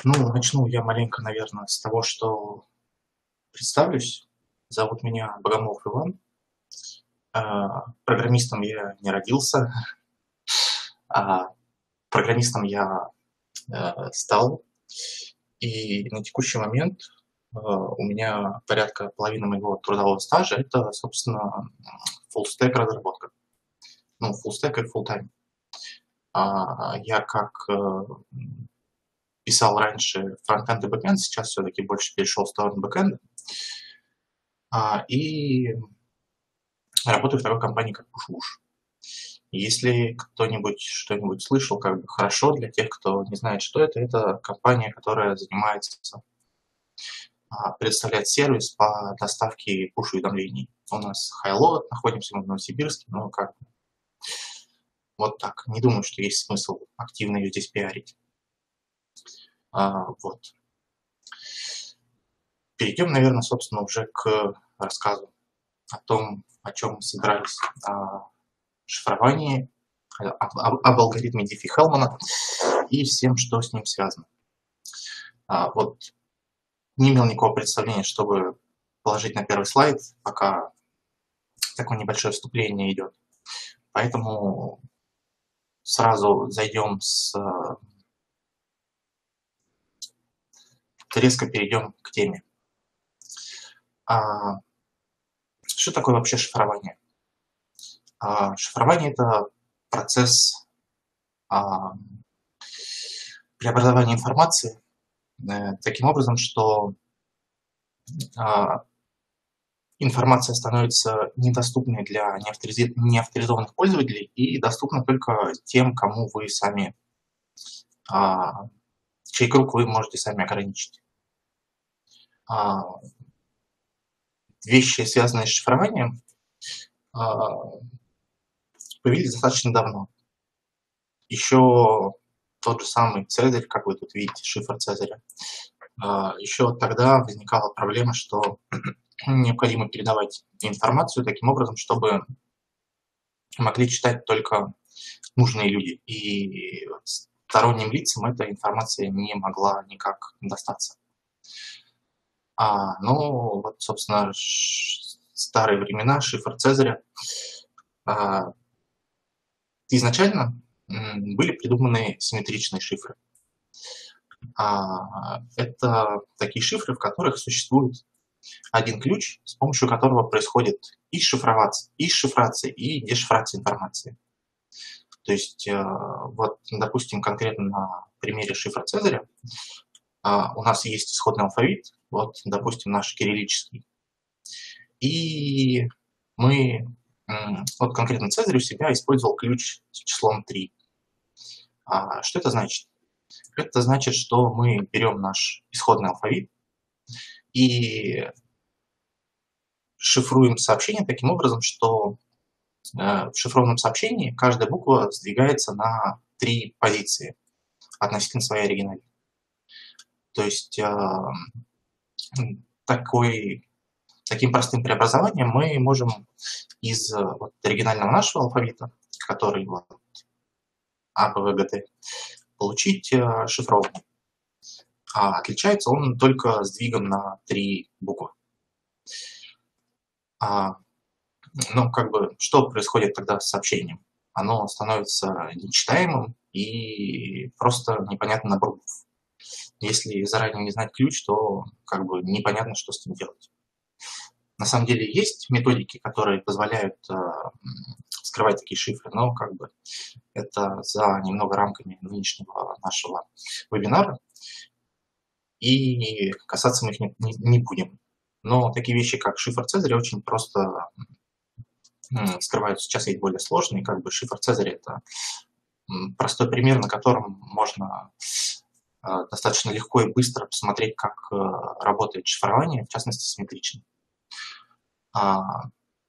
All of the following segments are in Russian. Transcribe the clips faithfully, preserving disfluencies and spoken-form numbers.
Ну, начну я маленько, наверное, с того, что представлюсь. Зовут меня Богомолов Иван. А, Программистом я не родился, а программистом я э, стал. И на текущий момент э, у меня порядка половины моего трудового стажа — это, собственно, фуллстек разработка. Ну, фуллстек и фуллтайм. А, Я как э, писал раньше фронтенд и бэкенд, сейчас все-таки больше перешел в сторону бэкенда. А, И работаю в такой компании, как Pushwoosh. Если кто-нибудь что-нибудь слышал, как бы хорошо. Для тех, кто не знает, что это, это компания, которая занимается, а, предоставляет сервис по доставке push-уведомлений. У нас Хайлот, находимся мы в Новосибирске, но как бы вот так. Не думаю, что есть смысл активно ее здесь пиарить. А, вот. Перейдем, наверное, собственно, уже к рассказу о том, о чем мы собирались. О шифровании, об, об алгоритме Диффи-Хеллмана и всем, что с ним связано. А, вот не имел никакого представления, чтобы положить на первый слайд, пока такое небольшое вступление идет. Поэтому сразу зайдем с... резко перейдем к теме. А, что такое вообще шифрование? А, шифрование — это процесс а, преобразования информации э, таким образом, что а, информация становится недоступной для неавторизи- неавторизованных пользователей и доступна только тем, кому вы сами, а, чей круг вы можете сами ограничить. А, Вещи, связанные с шифрованием, а, появились достаточно давно. Еще тот же самый Цезарь, как вы тут видите, шифр Цезаря, а, еще тогда возникала проблема, что необходимо передавать информацию таким образом, чтобы могли читать только нужные люди, и сторонним лицам эта информация не могла никак достаться. А, ну, вот, собственно, ш- старые времена, шифр Цезаря. А, изначально м, были придуманы симметричные шифры. А, это такие шифры, в которых существует один ключ, с помощью которого происходит и шифроваться, и шифрация, и дешифрация информации. То есть, э, вот, допустим, конкретно на примере шифра Цезаря а, у нас есть исходный алфавит, вот, допустим, наш кириллический, и мы, м, вот конкретно Цезарь у себя использовал ключ с числом три. А, что это значит? Это значит, что мы берем наш исходный алфавит и шифруем сообщение таким образом, что э, в шифрованном сообщении каждая буква сдвигается на три позиции относительно своей оригинальной. То есть э, такой, таким простым преобразованием мы можем из э, вот, оригинального нашего алфавита, который вот, А, Б, В, Г, Т, получить э, шифрованный. А отличается он только сдвигом на три буквы. А, ну, как бы, что происходит тогда с сообщением? Оно становится нечитаемым и просто непонятно набор букв. Если заранее не знать ключ, то как бы непонятно, что с ним делать. На самом деле есть методики, которые позволяют э, скрывать такие шифры, но как бы это за немного рамками нынешнего нашего вебинара, и касаться мы их не, не, не будем. Но такие вещи, как шифр Цезаря, очень просто м, скрываются. Сейчас есть более сложные, как бы шифр Цезаря — это м, простой пример, на котором можно э, достаточно легко и быстро посмотреть, как э, работает шифрование, в частности, симметрично. А,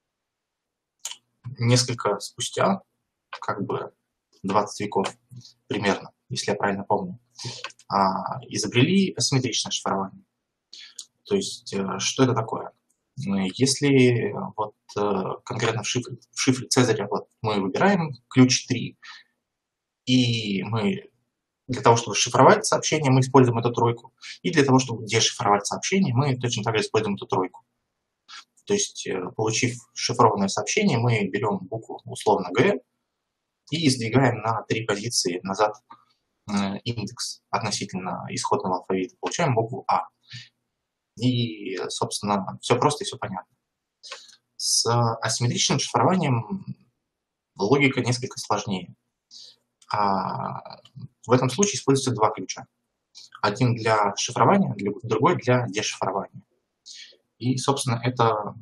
несколько спустя, как бы двадцать веков примерно, если я правильно помню, а, изобрели асимметричное шифрование. То есть, э, что это такое? Ну, если вот э, конкретно в шифре, в шифре Цезаря вот мы выбираем ключ три, и мы Для того, чтобы шифровать сообщение, мы используем эту тройку. И для того, чтобы дешифровать сообщение, мы точно так же используем эту тройку. То есть, получив шифрованное сообщение, мы берем букву условно Г и сдвигаем на три позиции назад индекс относительно исходного алфавита. Получаем букву А. И, собственно, все просто и все понятно. С асимметричным шифрованием логика несколько сложнее. А в этом случае используются два ключа. Один для шифрования, другой для дешифрования. И, собственно, это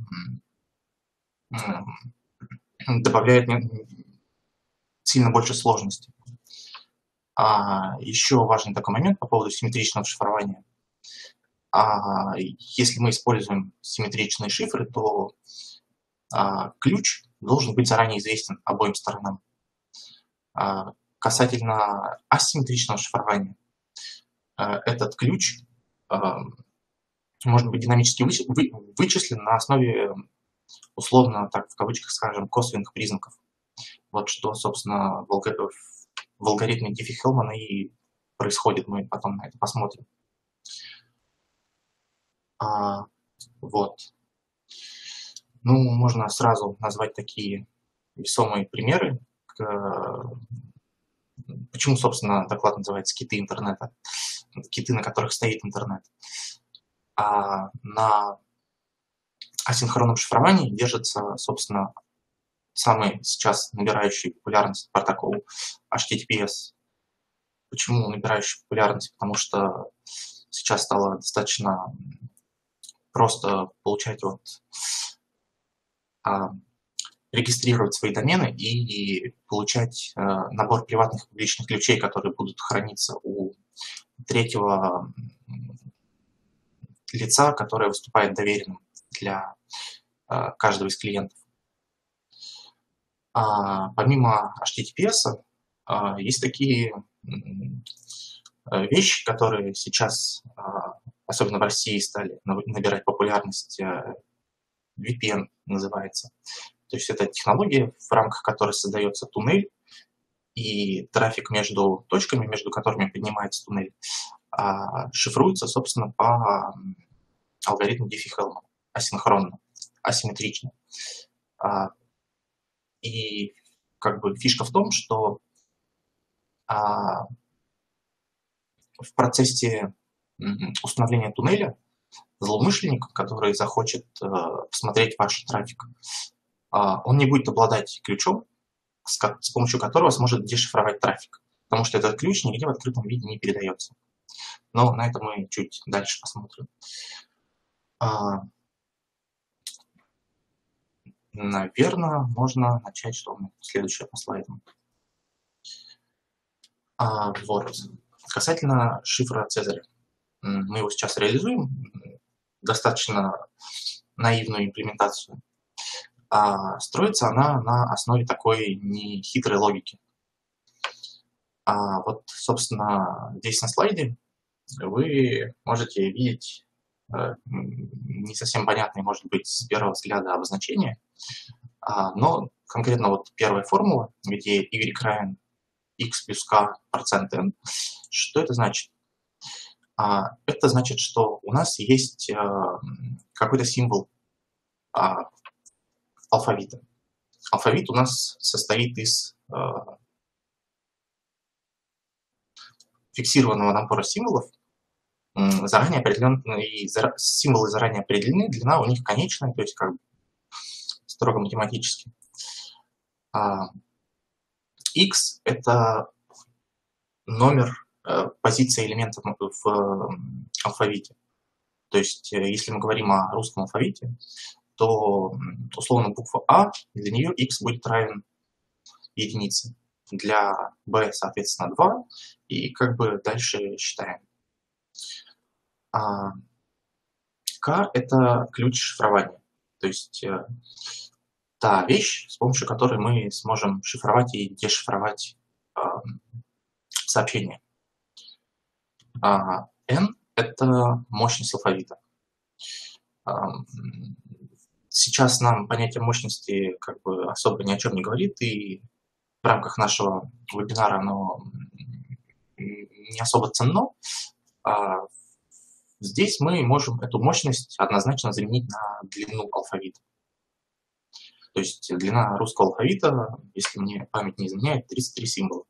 добавляет сильно больше сложности. А еще важный такой момент по поводу симметричного шифрования. А если мы используем симметричные шифры, то а, ключ должен быть заранее известен обоим сторонам. А, касательно асимметричного шифрования, а, этот ключ а, может быть динамически вы, вы, вычислен на основе, условно, так в кавычках скажем, косвенных признаков. Вот что, собственно, в, алгор... в алгоритме Диффи-Хеллмана и происходит. Мы потом на это посмотрим. А, вот. Ну, можно сразу назвать такие весомые примеры. Почему, собственно, доклад называется «Киты интернета», киты, на которых стоит интернет. А на асинхронном шифровании держится, собственно, самый сейчас набирающий популярность протокол эйч ти ти пи эс. Почему набирающий популярность? Потому что сейчас стало достаточно просто получать вот а, регистрировать свои домены и, и получать а, набор приватных и публичных ключей, которые будут храниться у третьего лица, которое выступает доверенным для а, каждого из клиентов. А, помимо эйч ти ти пи эс а, есть такие вещи, которые сейчас, а, особенно в России, стали набирать популярность. ви пи эн называется. То есть это технология, в рамках которой создается туннель, и трафик между точками, между которыми поднимается туннель, а, шифруется, собственно, по алгоритму Диффи-Хеллмана, асинхронно, асимметрично. А, и как бы фишка в том, что а, в процессе установления туннеля злоумышленник, который захочет э, посмотреть ваш трафик, э, он не будет обладать ключом, с, с помощью которого сможет дешифровать трафик, потому что этот ключ нигде в открытом виде не передается. Но на это мы чуть дальше посмотрим. А, наверное, можно начать, что у меня следующее по слайдам. А, вот. Касательно шифра Цезаря. Мы его сейчас реализуем, достаточно наивную имплементацию. А строится она на основе такой нехитрой логики. А вот, собственно, здесь на слайде вы можете видеть э, не совсем понятные, может быть, с первого взгляда обозначения, а, но конкретно вот первая формула, где y равен x плюс k процент n, что это значит? А, это значит, что у нас есть э, какой-то символ а, алфавита. Алфавит у нас состоит из э, фиксированного набора символов, э, заранее определенные, и зара, символы заранее определены, длина у них конечная, то есть как бы строго математически. А, x – это номер, э, позиции элементов в э, алфавите. То есть, э, если мы говорим о русском алфавите, то условно буква А, для нее x будет равен единице. Для b, соответственно, два. И как бы дальше считаем. А K – это ключ шифрования. То есть э, та вещь, с помощью которой мы сможем шифровать и дешифровать э, сообщение. А N – это мощность алфавита. Сейчас нам понятие мощности как бы особо ни о чем не говорит, и в рамках нашего вебинара оно не особо ценно. Здесь мы можем эту мощность однозначно заменить на длину алфавита. То есть длина русского алфавита, если мне память не изменяет, тридцать три символа.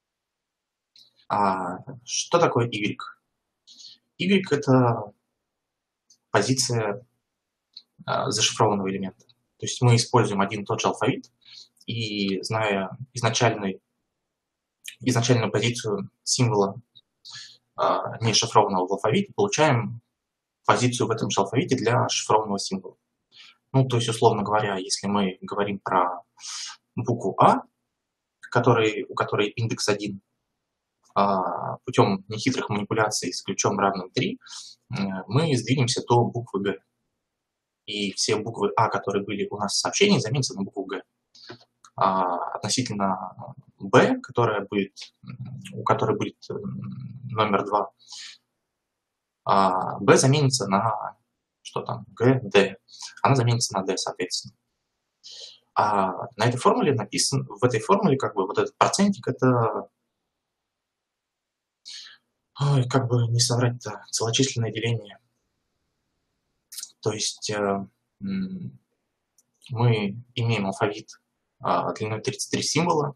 А что такое Y? Y – это позиция а, зашифрованного элемента. То есть мы используем один и тот же алфавит, и зная изначальный, изначальную позицию символа а, не шифрованного в алфавите, получаем позицию в этом же алфавите для шифрованного символа. Ну, то есть, условно говоря, если мы говорим про букву А, который, у которой индекс один, а, путем нехитрых манипуляций с ключом равным три, мы сдвинемся до буквы Г. И все буквы А, которые были у нас в сообщении, заменятся на букву Г. А, относительно Б, которая будет, у которой будет номер два, а, Б заменится на, что там, Г, Д. Она заменится на D, соответственно. А на этой формуле написан, в этой формуле как бы вот этот процентик, это, ой, как бы не соврать-то, целочисленное деление. То есть э, мы имеем алфавит э, длиной тридцать три символа,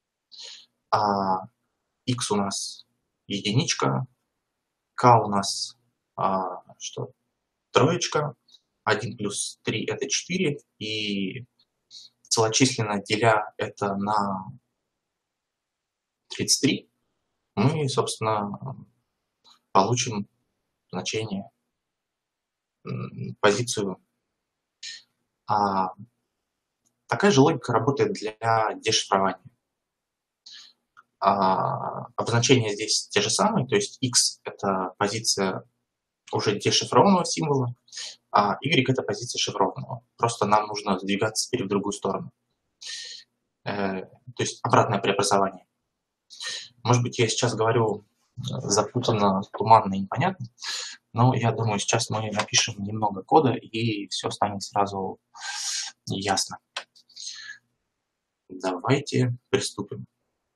а x у нас единичка, k у нас а, что, троечка, один плюс три это четыре, и целочисленно деля это на тридцать три, мы, собственно, получим значение, позицию. А такая же логика работает для дешифрования. А обозначения здесь те же самые, то есть x – это позиция уже дешифрованного символа, а y – это позиция шифрованного. Просто нам нужно сдвигаться теперь в другую сторону. Э, то есть обратное преобразование. Может быть, я сейчас говорю запутанно, туманно и непонятно, но я думаю, сейчас мы напишем немного кода, и все станет сразу ясно. Давайте приступим.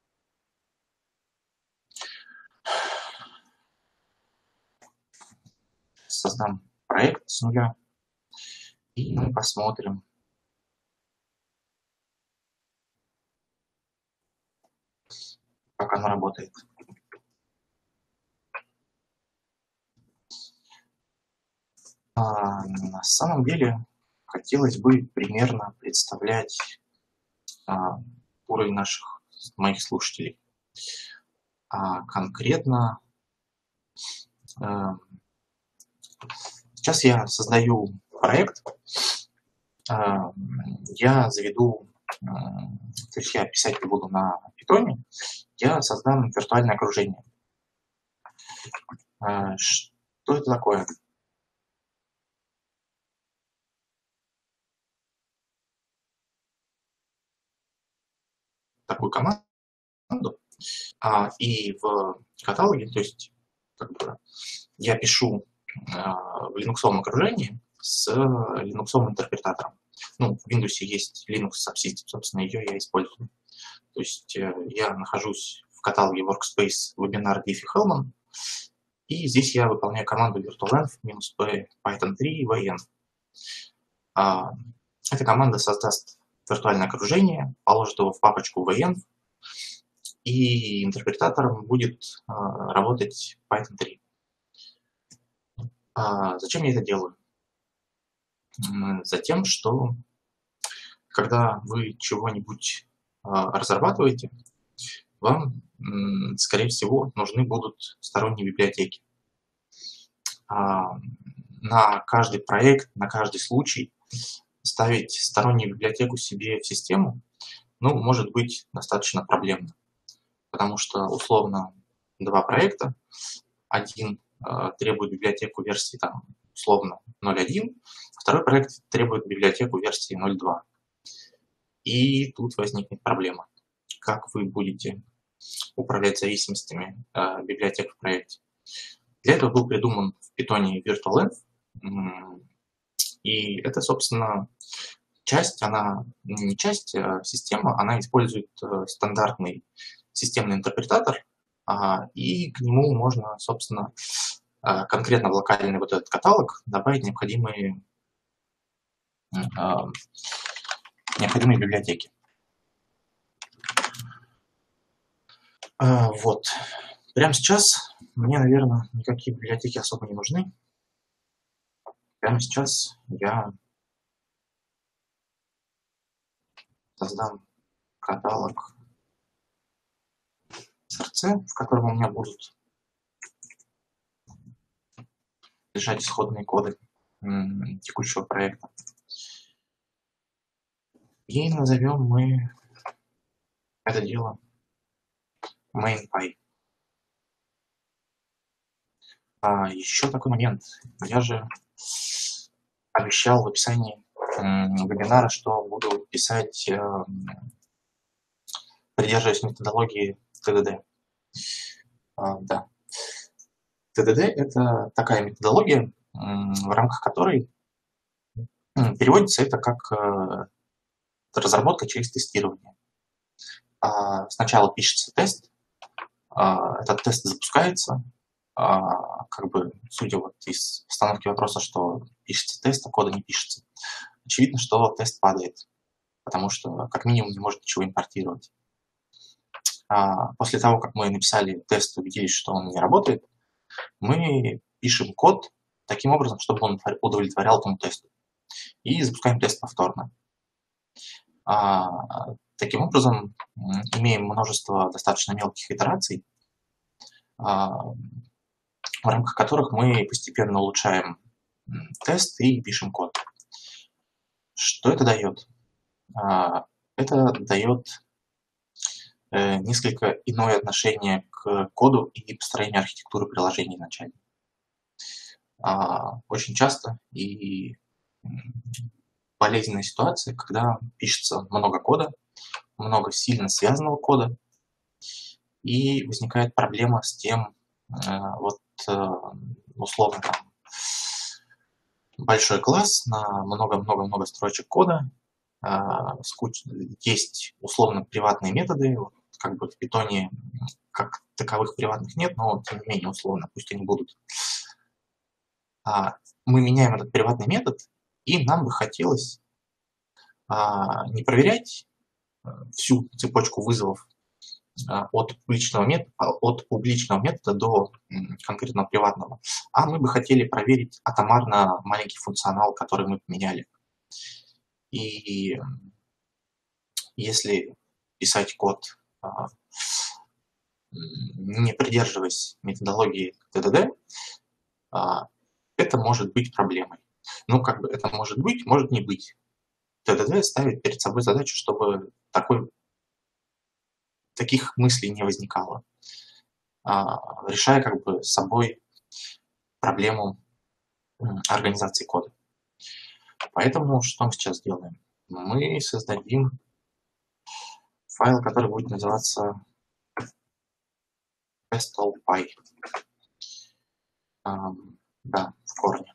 Создам проект с нуля, и мы посмотрим, как оно работает. А, на самом деле, хотелось бы примерно представлять а, уровень наших, моих слушателей. А конкретно а, сейчас я создаю проект, а, я заведу, а, то есть я писать буду на питоне, я создам виртуальное окружение. А, что это такое? Такую команду, а, и в каталоге, то есть как бы, я пишу а, в линуксовом окружении с линуксовым интерпретатором. Ну, в Windows есть Linux Subsystem, собственно, ее я использую. То есть э, я нахожусь в каталоге Workspace Webinar Diffie-Hellman, и здесь я выполняю команду virtualenv-p python три vn. А, эта команда создаст виртуальное окружение, положит его в папочку vn, и интерпретатором будет а, работать python три. А зачем я это делаю? Затем, что когда вы чего-нибудь а, разрабатываете, вам, скорее всего, нужны будут сторонние библиотеки. А, на каждый проект, на каждый случай ставить стороннюю библиотеку себе в систему, ну, может быть достаточно проблемно. Потому что, условно, два проекта, один э, требует библиотеку версии, там, условно, ноль один, второй проект требует библиотеку версии ноль два. И тут возникнет проблема. Как вы будете управлять зависимостями э, библиотек в проекте? Для этого был придуман в Python virtualenv, и это, собственно, часть, она не часть, а система, она использует э, стандартный системный интерпретатор, А, и к нему можно, собственно, а, конкретно в локальный вот этот каталог добавить необходимые, а, необходимые библиотеки. А, вот. Прямо сейчас мне, наверное, никакие библиотеки особо не нужны. Прямо сейчас я создам каталог эс эр си, в котором у меня будут лежать исходные коды м, текущего проекта. И назовем мы это дело MainPy. А, еще такой момент. Я же обещал в описании м, вебинара, что буду писать, э, придерживаясь методологии тэ дэ дэ. А, да. тэ дэ дэ – это такая методология, м, в рамках которой м, переводится это как э, разработка через тестирование. А, сначала пишется тест, а, этот тест запускается, а, как бы, судя вот из постановки вопроса, что пишется тест, а кода не пишется, очевидно, что тест падает, потому что как минимум не может ничего импортировать. А, после того, как мы написали тест, убедились, что он не работает, мы пишем код таким образом, чтобы он удовлетворял этому тесту, и запускаем тест повторно. А, таким образом, имеем множество достаточно мелких итераций, а, в рамках которых мы постепенно улучшаем тест и пишем код. Что это дает? А, это дает э, несколько иное отношение к коду и построению архитектуры приложений изначально. А, очень часто и болезненная ситуация, когда пишется много кода, много сильно связанного кода, и возникает проблема с тем, вот условно там большой класс на много-много-много строчек кода, есть условно приватные методы, как бы в питоне как таковых приватных нет, но тем не менее условно, пусть они будут. Мы меняем этот приватный метод, и нам бы хотелось не проверять всю цепочку вызовов от публичного метода, от публичного метода до конкретно приватного, а мы бы хотели проверить атомарно маленький функционал, который мы поменяли. И если писать код, не придерживаясь методологии тэ дэ дэ, это может быть проблемой. Ну, как бы это может быть, может не быть. тэ дэ дэ ставит перед собой задачу, чтобы такой, таких мыслей не возникало, решая как бы с собой проблему организации кода. Поэтому что мы сейчас делаем? Мы создадим файл, который будет называться test.all.py. Да, в корне.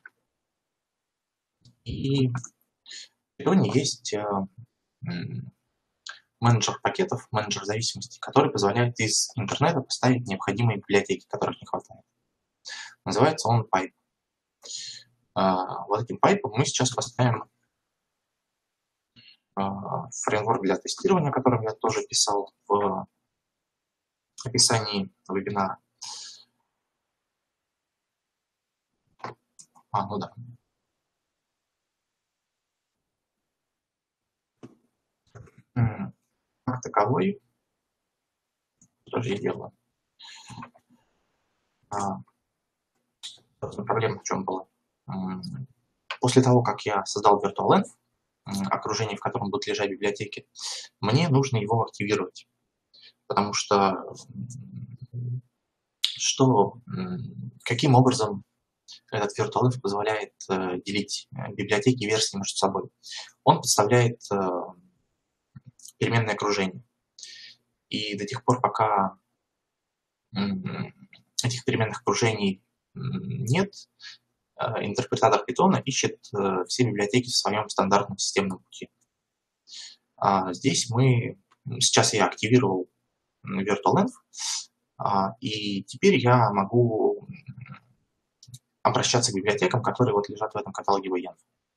И в Python есть менеджер пакетов, менеджер зависимостей, который позволяет из интернета поставить необходимые библиотеки, которых не хватает. Называется он pipe. Вот этим пайпом мы сейчас поставим фреймворк для тестирования, о котором я тоже писал в описании вебинара. А, ну да. Как таковой, тоже я делаю. А, проблема в чем была? После того, как я создал VirtualEnv, окружение, в котором будут лежать библиотеки, мне нужно его активировать. Потому что, что каким образом этот VirtualEnv позволяет э, делить библиотеки и версии между собой? Он подставляет э, переменное окружение. И до тех пор, пока э, этих переменных окружений нет, э, интерпретатор Python ищет э, все библиотеки в своем стандартном системном пути. А здесь мы, сейчас я активировал VirtualEnv, А, и теперь я могу обращаться к библиотекам, которые вот лежат в этом каталоге ви-энв.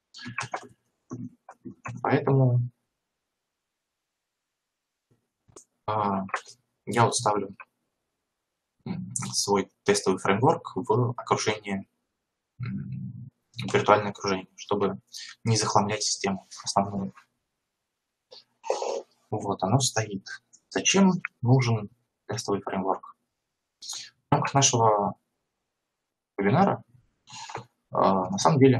Поэтому а, я вот ставлю свой тестовый фреймворк в окружение, в виртуальное окружение, чтобы не захламлять систему основную. Вот, оно стоит. Зачем нужен тестовый фреймворк? В рамках нашего вебинара на самом деле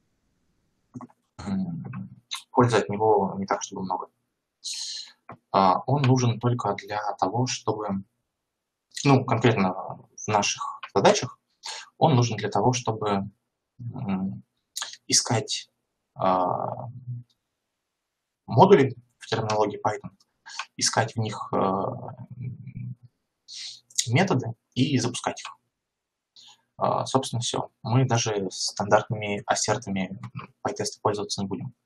пользы от него не так, чтобы много. Он нужен только для того, чтобы, ну, конкретно в наших задачах, он нужен для того, чтобы искать модули в терминологии Python, искать в них методы и запускать их. Собственно, все. Мы даже стандартными ассертами PyTest пользоваться не будем.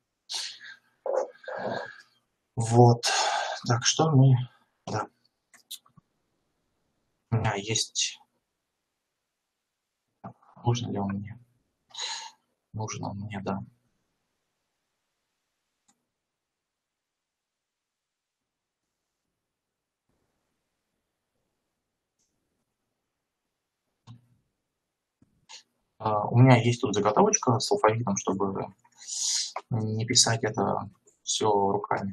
Вот. Так, что мы... Да. У меня есть... Нужен ли он мне? Нужен он мне, да. У меня есть тут заготовочка с алфавитом, чтобы не писать это все руками.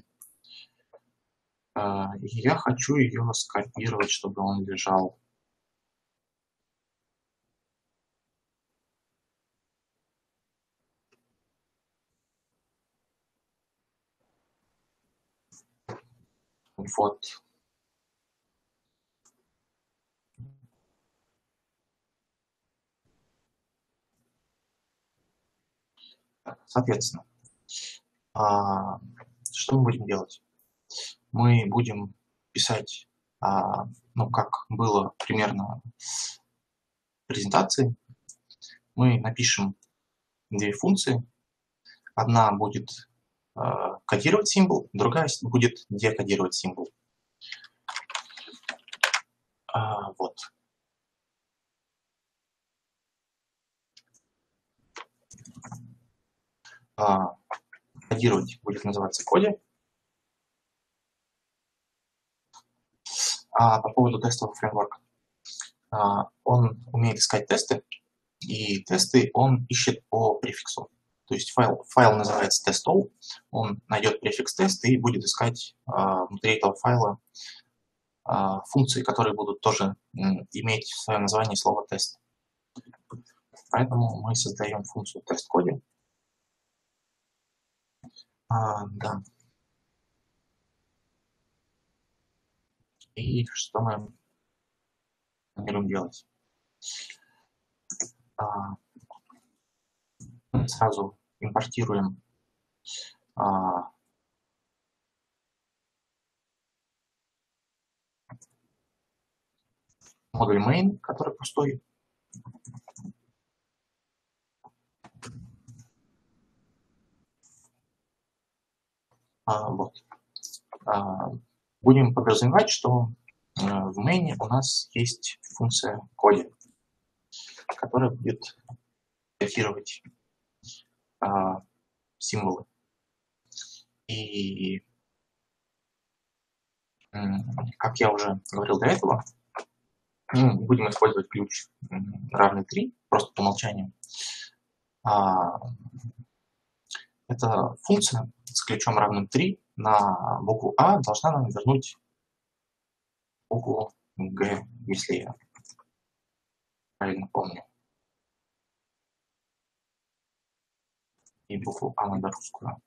И я хочу ее скопировать, чтобы он лежал. Вот. Соответственно, что мы будем делать? Мы будем писать, ну, как было примерно в презентации. Мы напишем две функции. Одна будет кодировать символ, другая будет декодировать символ. Вот. Кодировать будет называться коде. А по поводу тестового фреймворка. Он умеет искать тесты, и тесты он ищет по префиксу. То есть файл, файл называется test.all, он найдет префикс тест и будет искать внутри этого файла функции, которые будут тоже иметь в своем названии слово тест. Поэтому мы создаем функцию тест-коде. А, да. И что мы планируем делать? А, мы сразу импортируем а, модуль main, который пустой. А, вот. А, будем подразумевать, что в main у нас есть функция коде, которая будет кодировать а, символы. И, как я уже говорил до этого, мы будем использовать ключ равный три, просто по умолчанию. А, эта функция с ключом равным три на букву А должна нам вернуть букву Г, если я правильно помню. И букву А надо русскую.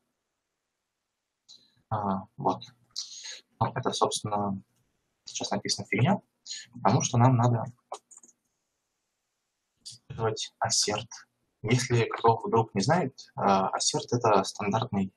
А, вот. Ну, это, собственно, сейчас написано фигня, потому что нам надо использовать ассерт. Если кто вдруг не знает, ассерт — это стандартный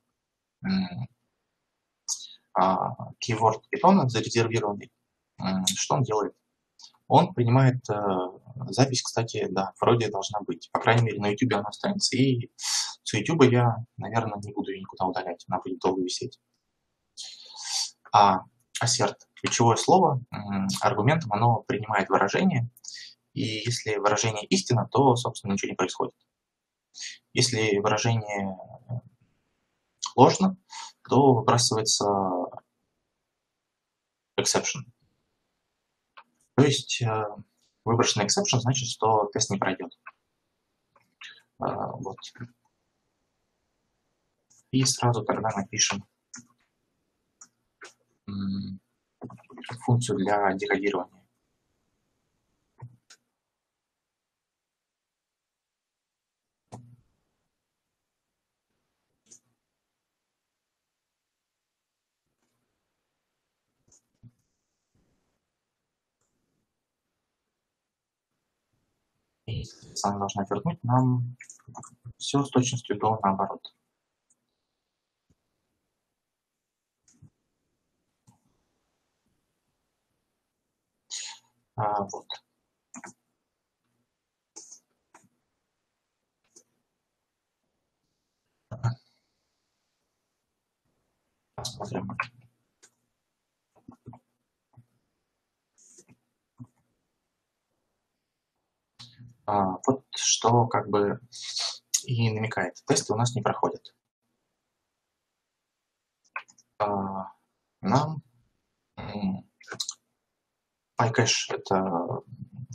keyword Python зарезервированный. Что он делает? Он принимает запись, кстати, да, вроде должна быть. По крайней мере, на YouTube она останется. И с YouTube я, наверное, не буду ее никуда удалять. Она будет долго висеть. А ассерт ключевое слово, аргументом оно принимает выражение, и если выражение истина, то, собственно, ничего не происходит. Если выражение ложно, то выбрасывается exception. То есть выброшенный exception значит, что тест не пройдет. Вот. И сразу тогда напишем функцию для декодирования. И, соответственно, она должна вернуть нам все с точностью до наоборот. А, вот. Посмотрим. А, вот что как бы и намекает. Тесты у нас не проходят. А, нам PyCache — это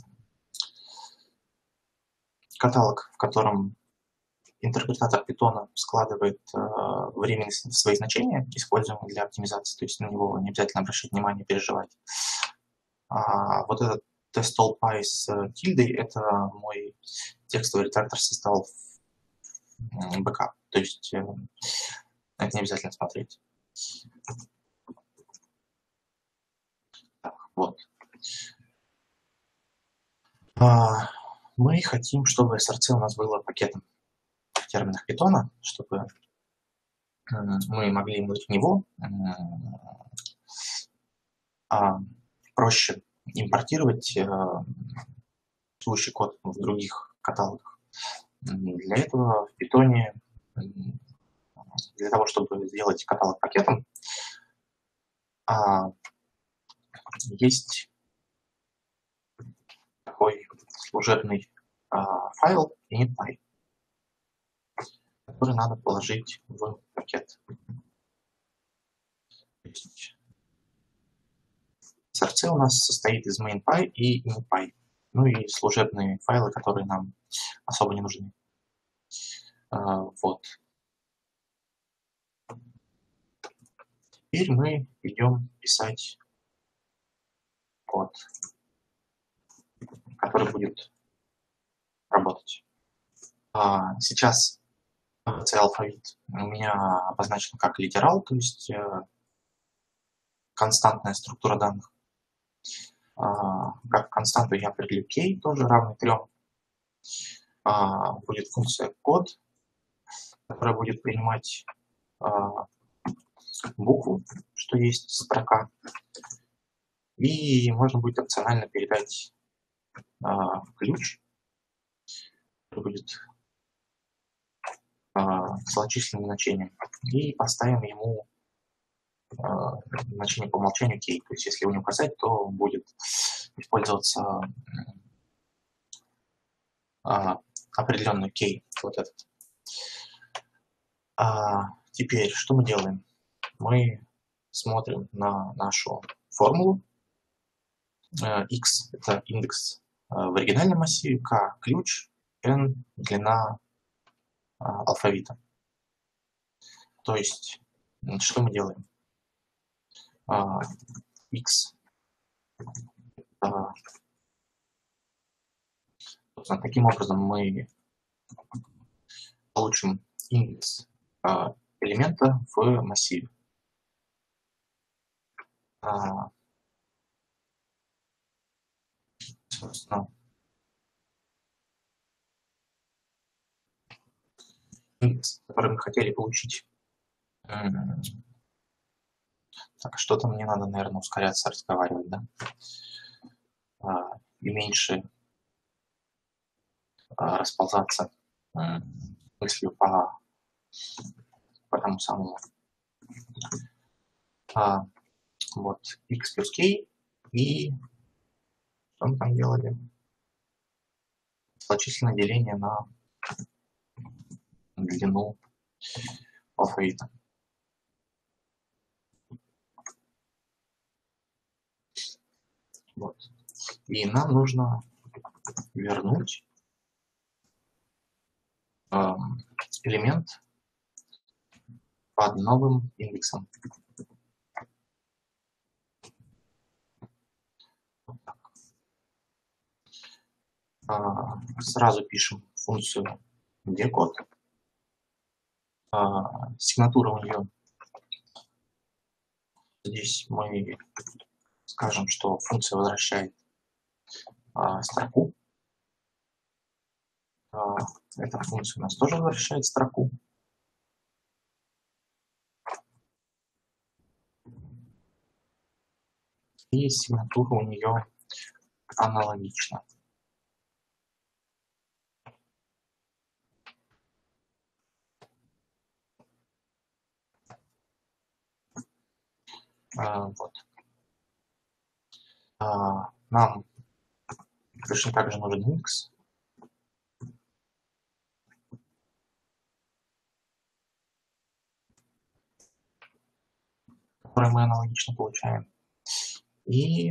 каталог, в котором интерпретатор Python складывает э, временные свои значения, используемые для оптимизации, то есть на него не обязательно обращать внимание, переживать. А вот этот test.all.py с тильдой — это мой текстовый редактор создал в бэкап, то есть э, это не обязательно смотреть. Так, вот. А, мы хотим, чтобы эс эр си у нас было пакетом в терминах Python, чтобы мы могли в него а, проще импортировать э, существующий код в других каталогах. Для этого в Python, для того, чтобы сделать каталог пакетом, а, есть такой служебный а, файл init.py, который надо положить в пакет. эс эр си у нас состоит из main.py и init.py, ну и служебные файлы, которые нам особо не нужны. А, вот. Теперь мы идем писать код, который будет работать. А, сейчас эй си алфавит у меня обозначен как литерал, то есть э, константная структура данных. А, как константу я определю k, тоже равный трем. А, будет функция код, которая будет принимать а, букву, что есть строка. И можно будет опционально передать а, ключ, который будет а, злочисленным значением. И поставим ему а, значение по умолчанию k. То есть если его не указать, то будет использоваться а, определенный k. Вот этот. А теперь что мы делаем? Мы смотрим на нашу формулу. X — это индекс в оригинальном массиве, k — ключ, n — длина алфавита. То есть, что мы делаем? X. Собственно, таким образом мы получим индекс элемента в массиве. Собственно, индекс, который мы хотели получить. Так, что-то мне надо, наверное, ускоряться, разговаривать, да? И меньше расползаться мыслью по, по тому самому. Вот, x плюс k и что мы там делали? Числительное деление на длину алфавита. Вот. И нам нужно вернуть э, элемент под новым индексом. Вот так. А, сразу пишем функцию decode. А, сигнатура у нее. Здесь мы скажем, что функция возвращает а, строку. А, эта функция у нас тоже возвращает строку. И сигнатура у нее аналогична. А, вот. А, нам точно так же нужен индекс. Который мы аналогично получаем. И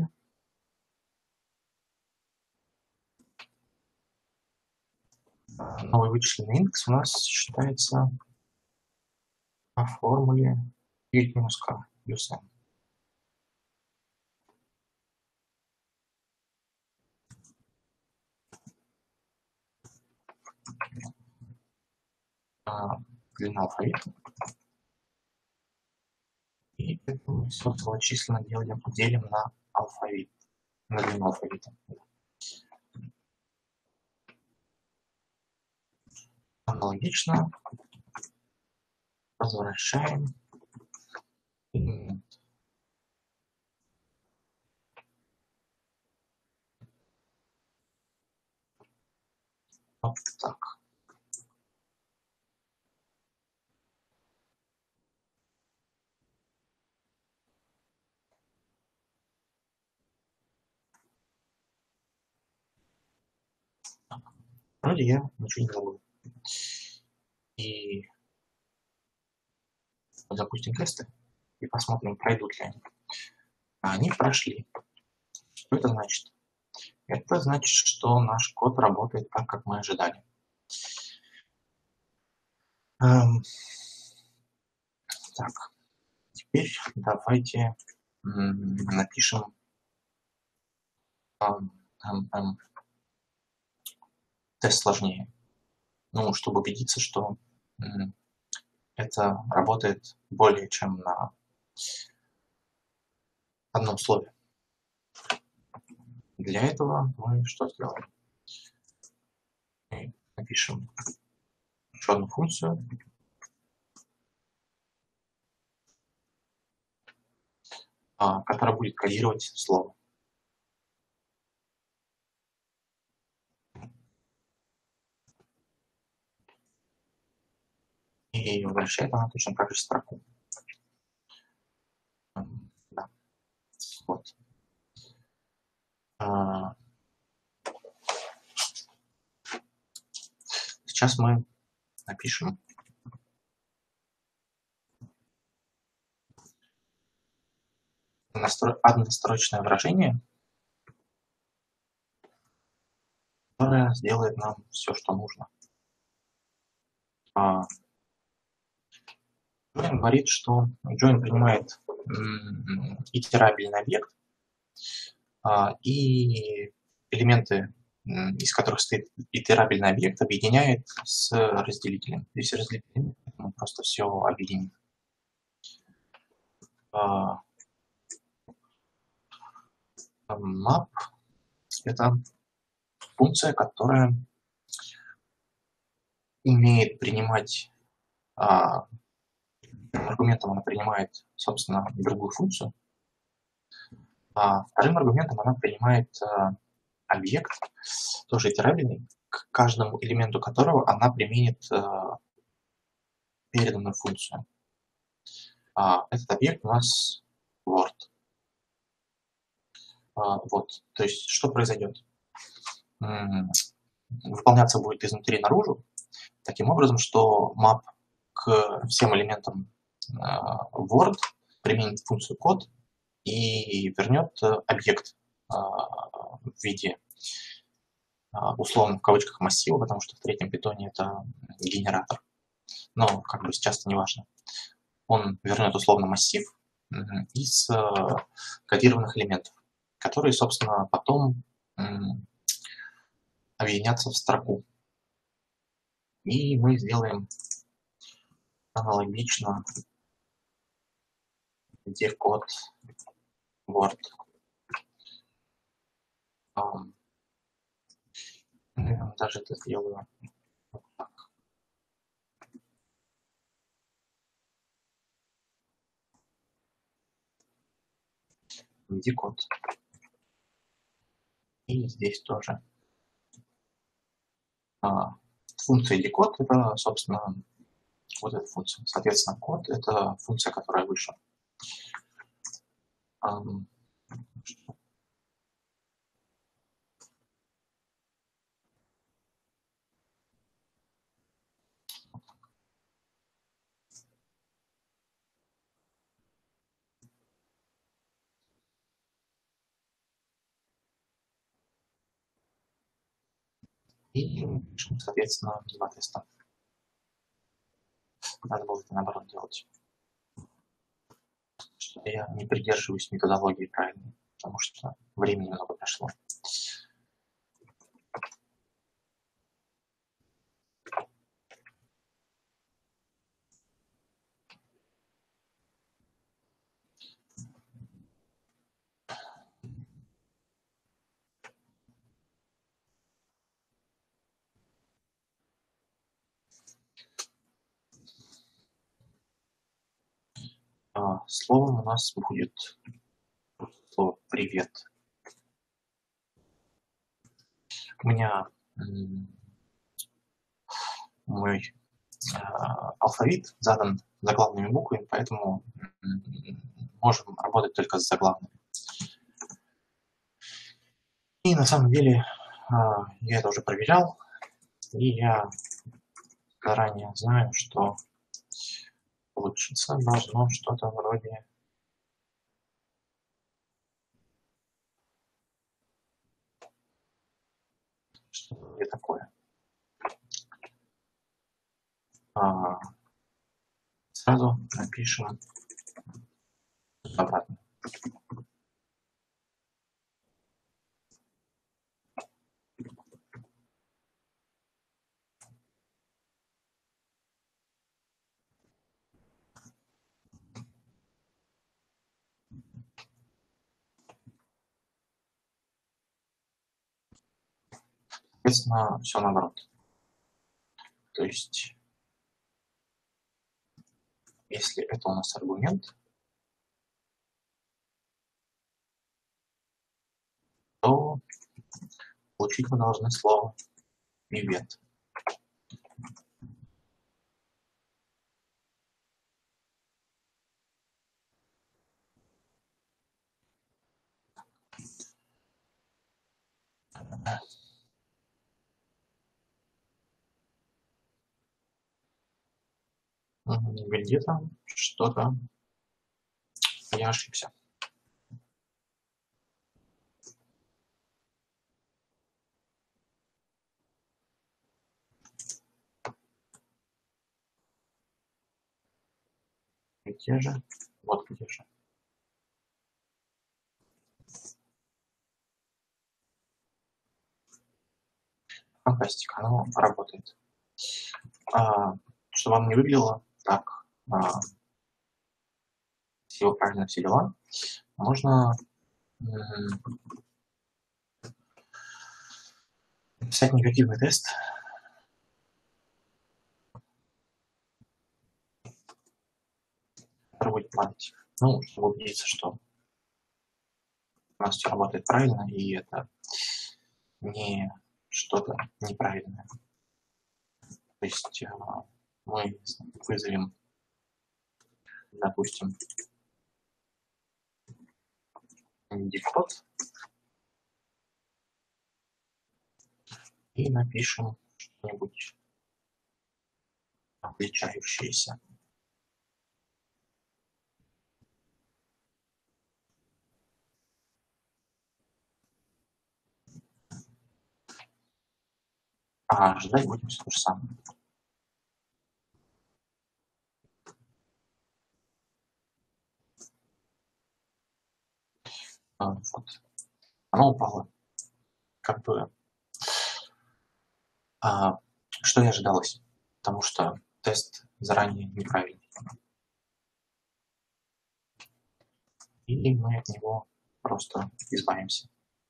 новый вычисленный индекс у нас считается по формуле y минус k плюс n. А, длина алфавита. И это мы все целочисленно делим, делим на алфавит, на длину алфавита. Аналогично возвращаем элемент. Вот так. Вроде я ничего не забыл. И запустим тесты и посмотрим, пройдут ли они. А они прошли. Что это значит? Это значит, что наш код работает так, как мы ожидали. Эм, так, теперь давайте м, напишем эм, эм, эм, тест сложнее. Ну, чтобы убедиться, что м, это работает более чем на одном слове. Для этого мы что сделаем? Мы напишем еще одну функцию. А, которая будет кодировать слово. И возвращает она точно так же строку. М, Да. Вот. А, Сейчас мы напишем настро- однострочное выражение, которое сделает нам все, что нужно. А, Join говорит, что Join принимает м, итерабельный объект, а, и элементы, м, из которых стоит итерабельный объект, объединяет с разделителем. Здесь разделителем мы просто все объединим. А, Map — это функция, которая умеет принимать а, аргументом она принимает, собственно, другую функцию, а вторым аргументом она принимает а, объект, тоже итерабельный, к каждому элементу которого она применит а, переданную функцию. А, этот объект у нас Word. А, вот, то есть что произойдет? Выполняться будет изнутри наружу, таким образом, что map к всем элементам Word применит функцию код и вернет объект в виде условно в кавычках массива, потому что в третьем питоне это генератор, но как бы сейчас-то не важно. Он вернет условно массив из кодированных элементов, которые, собственно, потом объединятся в строку. И мы сделаем аналогично def-код Word. Um, я даже это сделаю вот так. def-код. И здесь тоже. А, функция def-код это, собственно, вот эта функция. Соответственно, код это функция, которая выше. Um, И, соответственно, два теста. Надо было это наоборот делать. Что я не придерживаюсь методологии правильной, потому что времени много прошло. Словом у нас будет слово «привет». У меня мой э, алфавит задан заглавными буквами, поэтому можем работать только с заглавными. И на самом деле э, я это уже проверял, и я заранее знаю, что получиться должно что-то вроде что-то такое. А, сразу напишем обратно. Соответственно, все наоборот. То есть, если это у нас аргумент, то получить мы должны слово «привет». Где-то что-то я ошибся. Где же? Вот где же. Фантастика, оно работает. А, чтобы вам не выглядело так, а, всего правильно, все дела, можно написать негативный тест. Который будет падать. Ну, чтобы убедиться, что у нас все работает правильно, и это не что-то неправильное. То есть мы вызовем, допустим, def-код и напишем что-нибудь отличающееся. А ждать будем все то же самое. А, вот. Оно упало. Как бы, а, что и ожидалось, потому что тест заранее неправильный. И мы от него просто избавимся.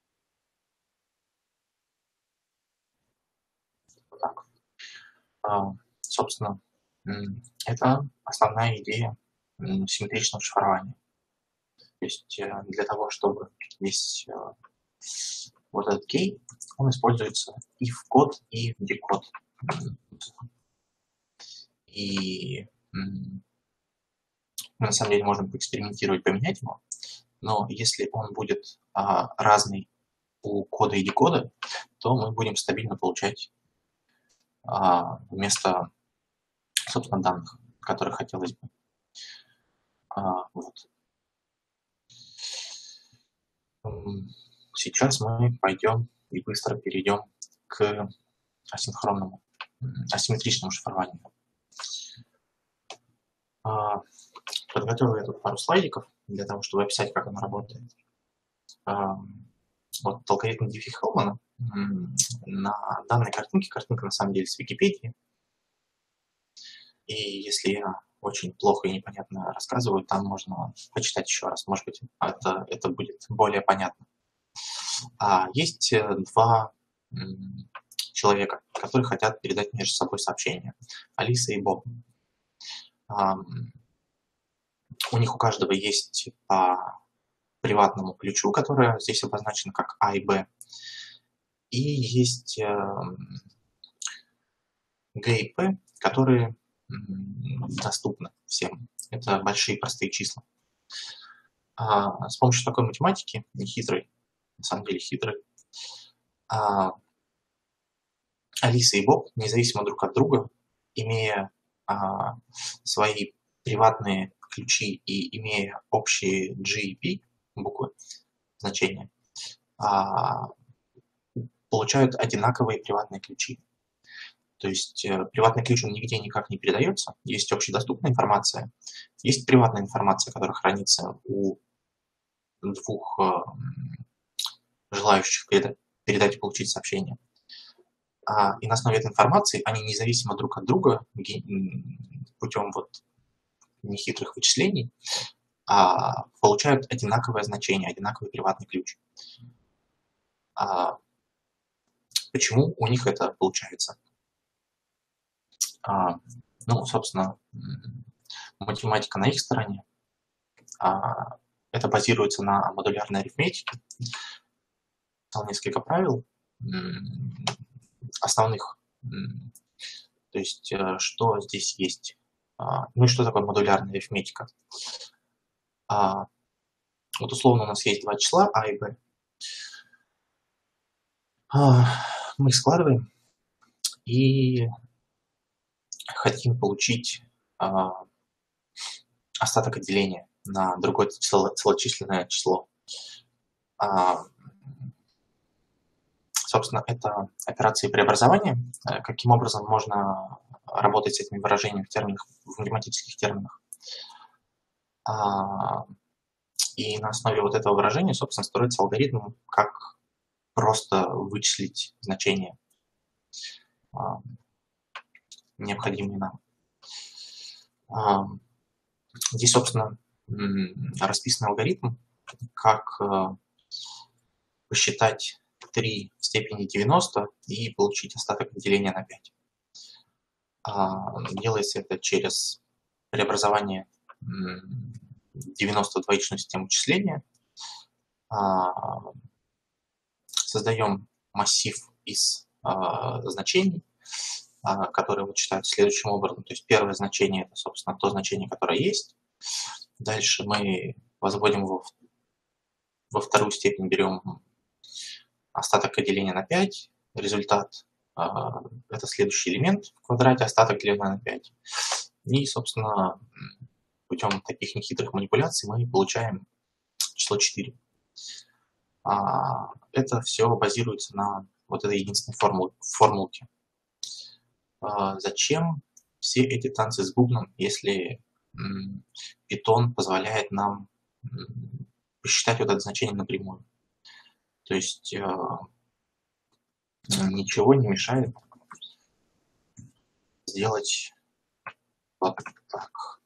Вот так. А, собственно, это основная идея симметричного шифрования. То есть э, для того, чтобы весь э, вот этот кей, он используется и в код, и в декод. И мы на самом деле можем поэкспериментировать, поменять его, но если он будет а, разный у кода и декода, то мы будем стабильно получать а, вместо, собственно, данных, которые хотелось бы. А, вот. Сейчас мы пойдем и быстро перейдем к асинхронному, асимметричному шифрованию. А, подготовил я тут пару слайдиков для того, чтобы описать, как оно работает. А, вот алгоритм Диффи-Хеллмана. На данной картинке, картинка на самом деле с Википедии. И если я очень плохо и непонятно рассказываю, там можно почитать еще раз. Может быть, это, это будет более понятно. А есть два человека, которые хотят передать между собой сообщения. Алиса и Боб. А, у них у каждого есть по приватному ключу, который здесь обозначен как А и Б. И есть э, Г и П, которые доступны всем. Это большие простые числа. А, с помощью такой математики, не хитрой, на самом деле хитрой, а, Алиса и Боб, независимо друг от друга, имея а, свои приватные ключи и имея общие G и P, буквы, значения, а, получают одинаковые приватные ключи. То есть э, приватный ключ он нигде никак не передается. Есть общедоступная информация, есть приватная информация, которая хранится у двух э, желающих передать, передать и получить сообщение. А, и на основе этой информации они независимо друг от друга путем вот нехитрых вычислений а, получают одинаковое значение, одинаковый приватный ключ. А, почему у них это получается? А, ну, собственно, математика на их стороне. А, это базируется на модулярной арифметике. Дал несколько правил основных. То есть, что здесь есть. А, ну и что такое модулярная арифметика? А, вот условно у нас есть два числа А и Б. А, мы их складываем и хотим получить а, остаток отделения на другое целочисленное число. А, собственно, это операции преобразования. Каким образом можно работать с этими выражениями в терминах, в математических терминах. А, и на основе вот этого выражения, собственно, строится алгоритм, как просто вычислить значение, а, необходимые нам. А, здесь, собственно, расписан алгоритм, как посчитать три в степени девяносто и получить остаток деления на пять. А, делается это через преобразование девяносто в двоичную систему числения. А, создаем массив из а, значений, а, которые вычитают следующим образом. То есть первое значение – это, собственно, то значение, которое есть. Дальше мы возводим его в, во вторую степень, берем остаток деления на пять, результат это следующий элемент в квадрате, остаток деленное на пять. И, собственно, путем таких нехитрых манипуляций мы получаем число четыре. Это все базируется на вот этой единственной формул, формулке. Зачем все эти танцы с бубном, если Python позволяет нам посчитать вот это значение напрямую? То есть ничего не мешает сделать вот так.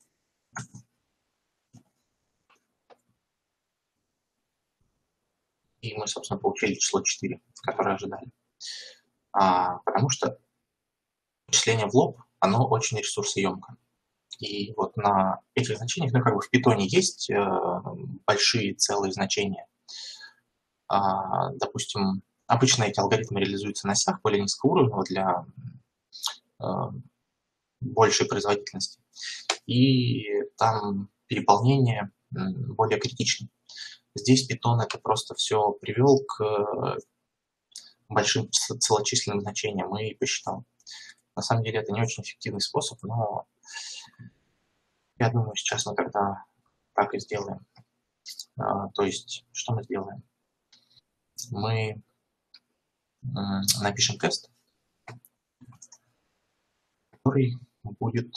И мы, собственно, получили число четыре, которое ожидали. А, потому что вычисление в лоб, оно очень ресурсоемко. И вот на этих значениях, ну как бы в Python есть э, большие целые значения. А, допустим, обычно эти алгоритмы реализуются на осях более низкого уровня для э, большей производительности. И там переполнение более критично. Здесь Python это просто все привел к большим целочисленным значениям и посчитал. На самом деле это не очень эффективный способ, но я думаю, сейчас мы тогда так и сделаем. А, то есть, что мы сделаем? Мы напишем тест, который будет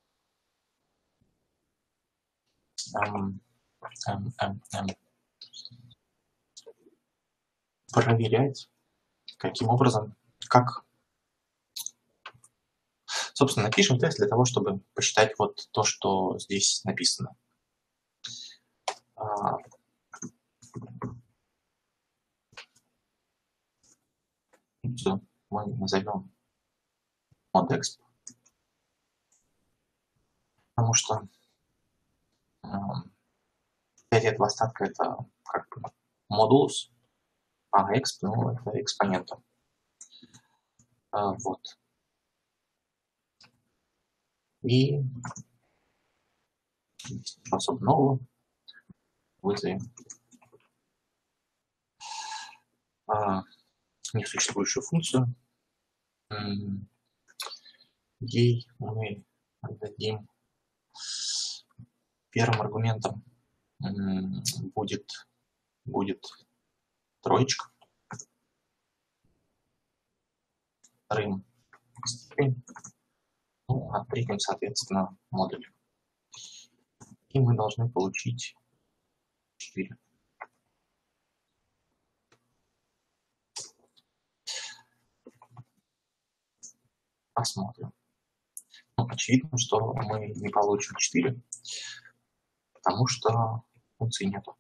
эм, эм, эм, эм, проверять, каким образом, как... Собственно, напишем тест для того, чтобы посчитать вот то, что здесь написано. А, мы назовем modexp, потому что пять этого остатка это как бы модулус, а exp, ну, это экспонента. А, вот. И ничего особо нового. Вызовем а, несуществующую функцию. Ей мы отдадим первым аргументом будет, будет троечка, вторым степень, ну, а третьим, соответственно, модуль. И мы должны получить четыре. Посмотрим. Ну, очевидно, что мы не получим четыре, потому что функции нету.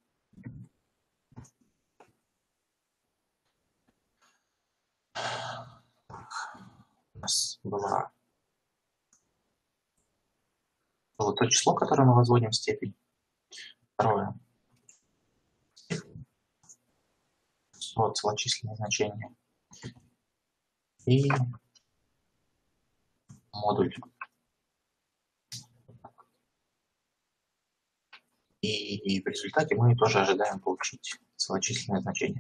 У нас было, было то число, которое мы возводим в степень. Второе. Вот целочисленное значение. И модуль. И, и в результате мы тоже ожидаем получить целочисленное значение.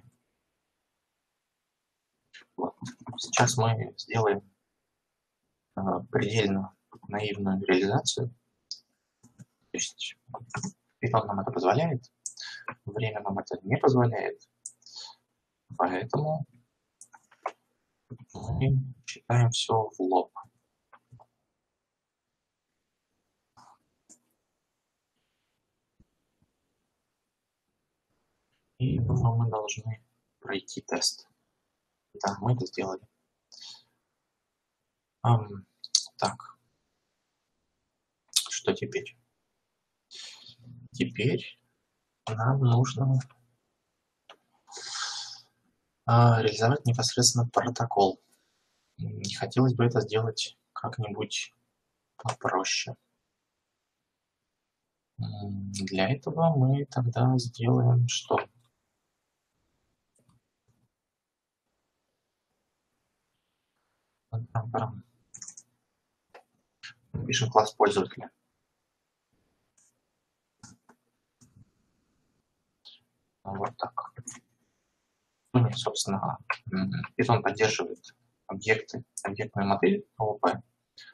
Вот. Сейчас мы сделаем э, предельно наивную реализацию. То есть Python нам это позволяет, время нам это не позволяет. Поэтому мы считаем все в лоб. И думаю, мы должны пройти тест. Да, мы это сделали. Um, так. Что теперь? Теперь нам нужно uh, реализовать непосредственно протокол. Не хотелось бы это сделать как-нибудь попроще. Для этого мы тогда сделаем что? Пишем класс пользователя. Вот так. Ну, собственно, Python поддерживает объекты, объектную модель о о пэ.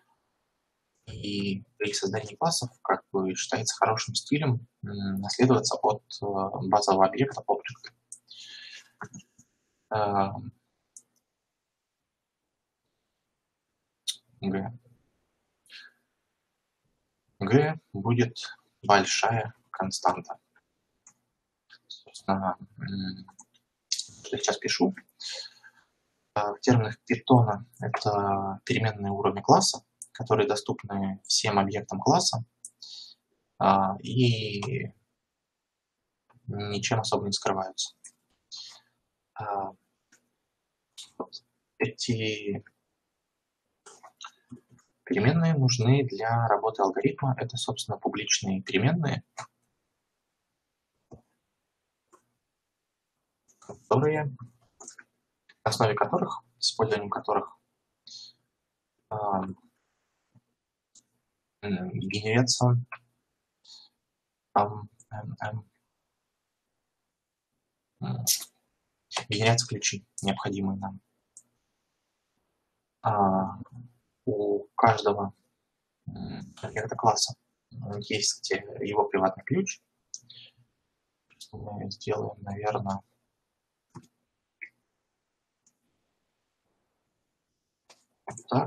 И при создании классов, как бы, считается хорошим стилем наследоваться от базового объекта Object. G. G будет большая константа. Собственно, что я сейчас пишу. В терминах Python это переменные уровня класса, которые доступны всем объектам класса и ничем особо не скрываются. Эти переменные нужны для работы алгоритма. Это, собственно, публичные переменные, которые, на основе которых, с использованием которых э, генерится э, э, э, генерятся ключи, необходимые нам. А, у каждого объекта класса есть его приватный ключ. Мы сделаем, наверное, вот так.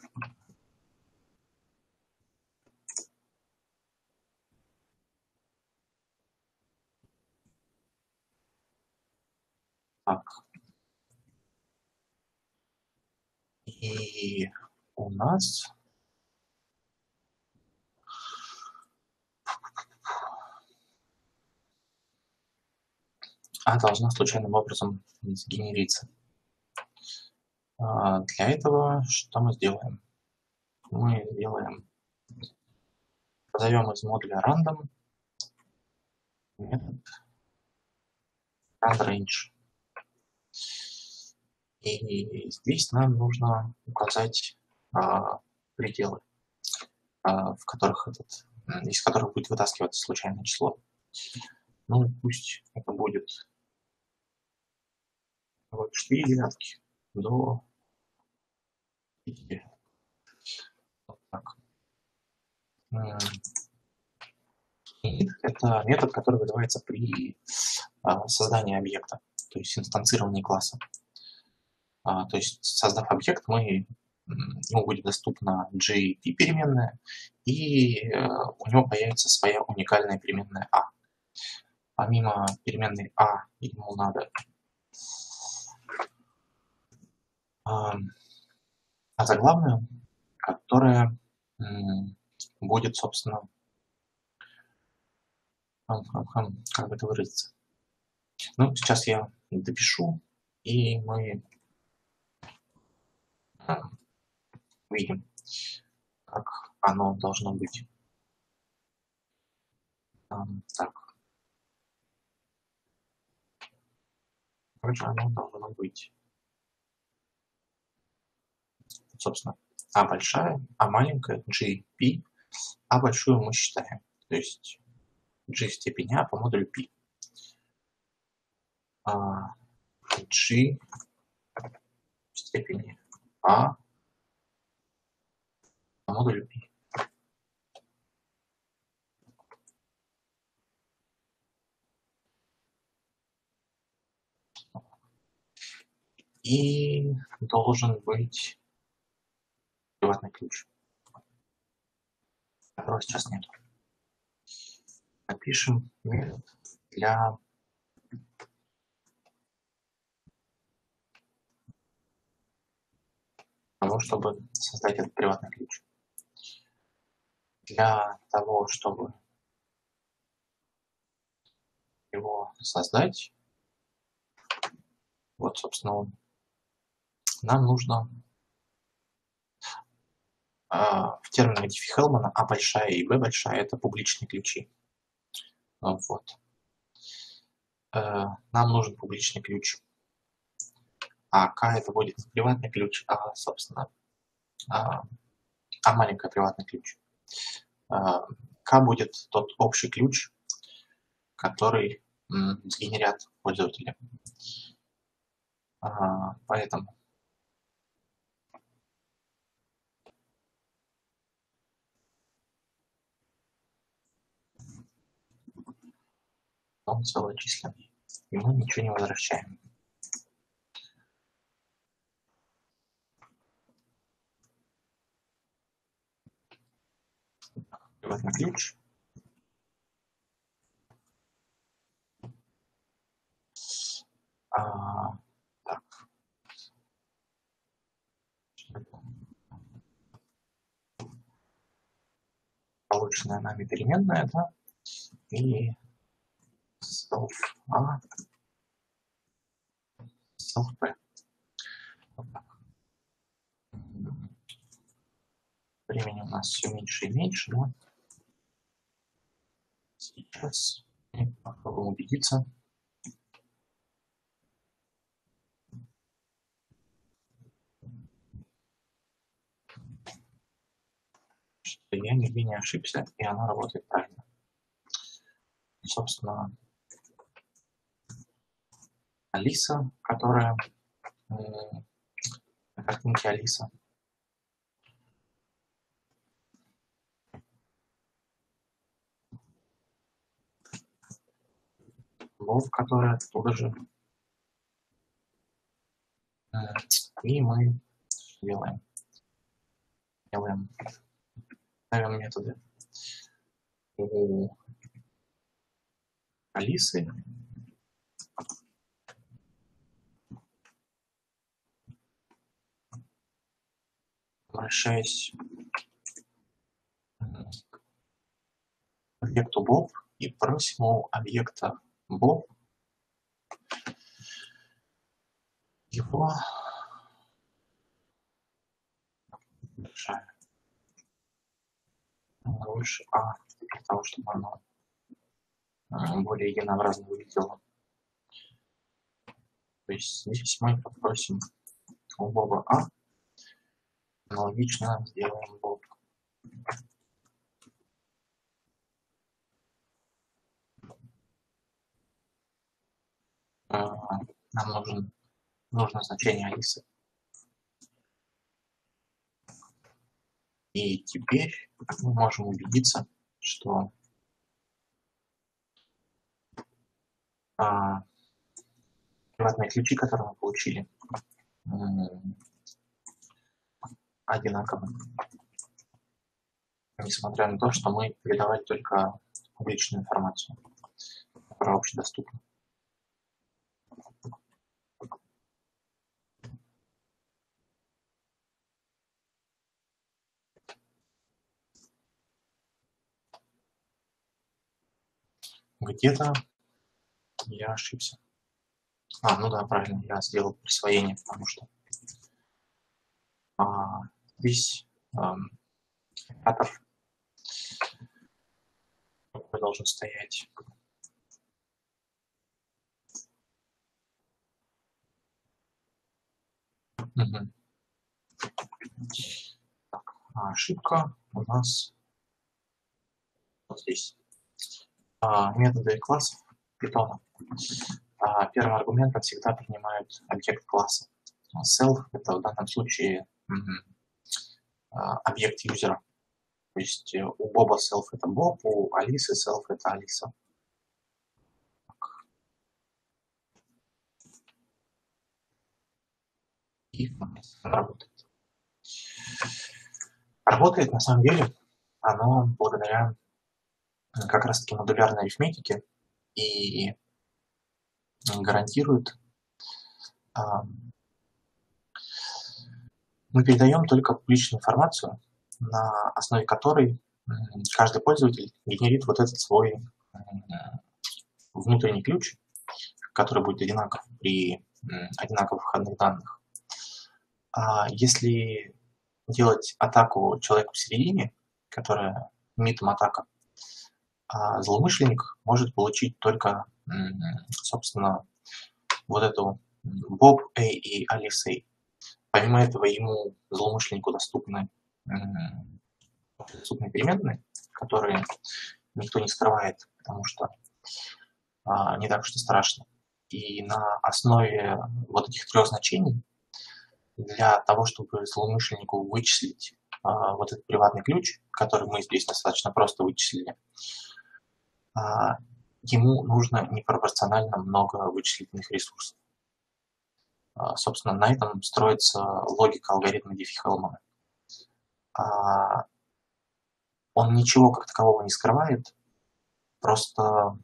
Так. И у нас А должна случайным образом сгенериться. А для этого что мы сделаем? Мы сделаем, позовем из модуля random метод randRange. И здесь нам нужно указать а, пределы, а, в которых этот, из которых будет вытаскиваться случайное число. Ну, пусть это будет вот четыре девятки до пяти. Вот так. Это метод, который вызывается при а, создании объекта, то есть инстанцировании класса. А, то есть, создав объект, мы, ему будет доступна джей пи переменная, и э, у него появится своя уникальная переменная a. Помимо переменной a, ему надо э, заглавную, которая э, будет, собственно, как бы это выразиться. Ну, сейчас я допишу, и мы видим, как оно должно быть. Так. Как же оно должно быть? Собственно, а большая, а маленькая, джей пи, а большую мы считаем. То есть g в степени а по модулю π. А, g в степени а по модулю π. И должен быть приватный ключ, которого сейчас нет. Напишем метод для того, чтобы создать этот приватный ключ. Для того, чтобы его создать, вот, собственно, нам нужно э, в терминах Diffie-Hellman А большая и Б большая — это публичные ключи. Вот. Э, нам нужен публичный ключ. А К это будет не приватный ключ, а, собственно, а, а маленький приватный ключ. А, К будет тот общий ключ, который м, сгенерят пользователи. А, поэтому он целочисленный, и мы ничего не возвращаем. Приватный ключ. А, так. Полученная нами переменная, да, и self A, self P. Вот так. Времени у нас все меньше и меньше, да. Сейчас попробуем убедиться. Что я нигде не ошибся, и она работает правильно. Собственно, Алиса, которая на картинке Алиса. Лов, которая оттуда же. И мы делаем. Делаем. Ставим методы у Алисы. Обращаясь к объекту Bob и просим у объекта Bob его больше А, для того, чтобы оно более единообразно выглядело. То есть здесь мы попросим у Боба А, аналогично сделаем Bob. Нам нужен, нужно значение Алисы. И теперь мы можем убедиться, что а, приватные ключи, которые мы получили, одинаковы. Несмотря на то, что мы передавали только публичную информацию, которая общедоступна. Где-то я ошибся. А, ну да, правильно, я сделал присвоение, потому что а, здесь эм, оператор должен стоять. Угу. Так, а ошибка у нас вот здесь. А, методы классов Python. А, первым аргументом всегда принимают объект класса. Self — это в данном случае а, объект юзера. То есть у Боба self — это Боб, у Алисы self — это Алиса. И работает. Работает на самом деле оно благодаря как раз таки модулярной арифметике и гарантирует, а, мы передаем только публичную информацию, на основе которой каждый пользователь генерит вот этот свой внутренний ключ, который будет одинаков при одинаковых входных данных. А если делать атаку человеку в середине, которая мидом атака, а злоумышленник может получить только, собственно, вот эту Bob A и Alice A. Помимо этого, ему, злоумышленнику, доступны, доступны переменные, которые никто не скрывает, потому что а, не так уж и страшно. И на основе вот этих трех значений для того, чтобы злоумышленнику вычислить а, вот этот приватный ключ, который мы здесь достаточно просто вычислили, а, ему нужно непропорционально много вычислительных ресурсов. А, собственно, на этом строится логика алгоритма Диффи-Хеллмана. А, он ничего как такового не скрывает, просто